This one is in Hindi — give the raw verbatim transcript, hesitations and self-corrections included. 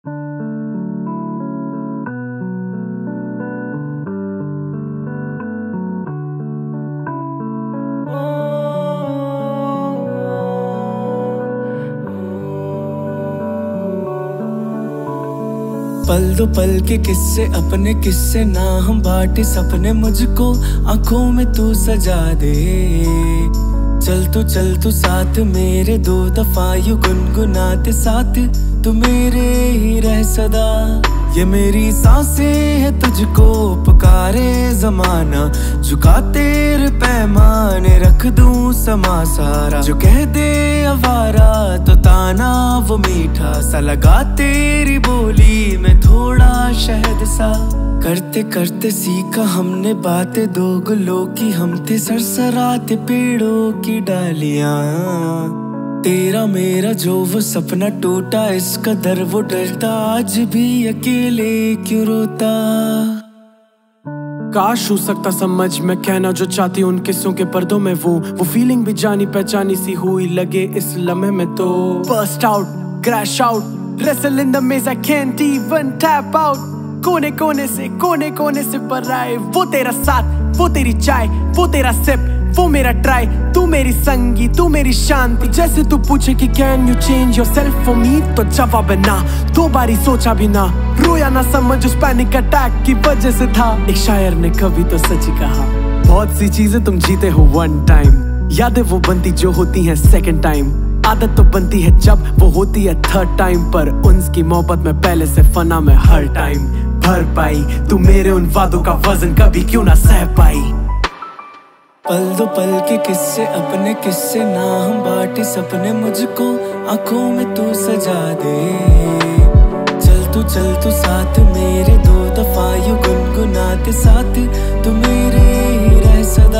पल दो पल के किस्से अपने किस्से ना हम बांटे सपने मुझको आंखों में तू सजा दे। चल तू चल तू साथ मेरे दो दफा यूं गुनगुनाते साथ तू मेरे ही रह सदा। ये मेरी सांसें है तुझको पुकारे जमाना झुका तेरे पैमाने रख दूं समा सारा। जो कह दे आवारा तो ताना वो मीठा सा लगा तेरी बोली में थोड़ा शहद सा। करते करते सीखा हमने बातें दो गुलों की हम थे सरसराते पेड़ों की डालियां। तेरा मेरा जो वो सपना टूटा इस कदर वो डरता आज भी अकेले क्यों रोता। काश हो सकता समझ मैं कहना जो चाहती उन किस्सों के पर्दों में वो वो फीलिंग भी जानी पहचानी सी हुई लगे इस लम्हे में तो। Burst out, crash out, wrestle in the maze I can't even tap out। कोने कोने से कोने कोने से पर आए वो तेरा साथ वो तेरी चाय वो तेरा सिप वो मेरा ट्राई। तू मेरी संगी तू मेरी शांति। जैसे तू पूछे कि can you change yourself for me तो जवाब है ना। दो बारी सोचा भी ना रोया ना समझ उस पैनिक अटैक की वजह से था। एक शायर ने कभी तो सच ही कहा बहुत सी चीजें तुम जीते हो वन टाइम यादें वो बनती जो होती हैं सेकंड टाइम। आदत तो बनती है जब वो होती है थर्ड टाइम पर उनकी मोहब्बत में पहले से फना में हर टाइम भर पाई। तू मेरे उन वादों का वजन कभी क्यों ना सह पाई। पल दो पल के किस्से अपने किस्से ना हम बांटे सपने मुझको आंखों में तू सजा दे। चल तू चल तू साथ मेरे दो दफा यूं गुनगुनाते साथ तू मेरे ही रह सदा।